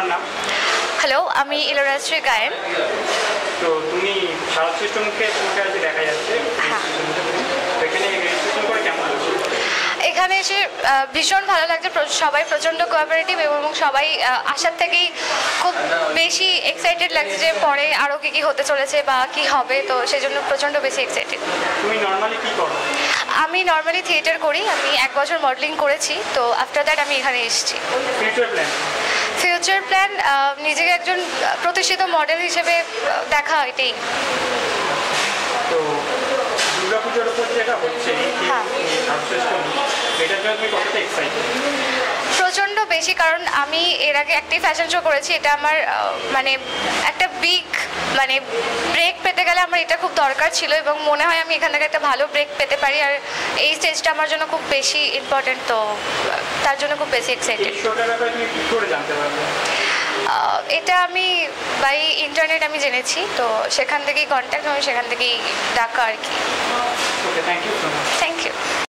নাম? হ্যালো, আমি ইলোরাশ্রী গায়েন। তো তুমি ভারত শ্রেষ্ঠ মুখে তোমাকে আজ দেখা যাচ্ছে। হ্যাঁ, এখানে রেজিস্ট্রেশন করে কেমন লাগছে? এখানে এসে ভীষণ ভালো লাগছে। সবাই প্রচণ্ড কোঅপারেটিভ এবং সবাই আসার থেকেই খুব বেশি এক্সাইটেড লাগছে যে পরে আরও কী কী হতে চলেছে বা কী হবে, তো সেই জন্য প্রচণ্ড বেশি এক্সাইটেড। তুমি নর্মালি কী করো? আমি নর্মালি থিয়েটার করি, আমি 1 বছর মডেলিং করেছি, তো আফটার দ্যাট আমি এখানে এসেছি। ফিউচার প্ল্যান নিজেকে একজন প্রতিষ্ঠিত মডেল হিসেবে দেখা, এটাই। তো দুর্গাপুজোর উপর যেটা হচ্ছে, হ্যাঁ, এটার জন্য তুমি কতটা এক্সাইটেড? প্রচণ্ড বেশি, কারণ আমি এর আগে একটি ফ্যাশন শো করেছি। এটা আমার মানে একটা বিগ ব্রেক পেতে গেলে আমার এটা খুব দরকার ছিল এবং মনে হয় আমি এখান থেকে একটা ভালো ব্রেক পেতে পারি। আর এই স্টেজটা আমার জন্য খুব বেশি ইম্পর্টেন্ট, তো তার জন্য খুব বেশি এক্সাইটেড। এটা আমি বাই ইন্টারনেট আমি জেনেছি, তো সেখান থেকেই কন্ট্যাক্ট, আমি সেখান থেকেই ডাকা আর কি। Thank you. Thank you.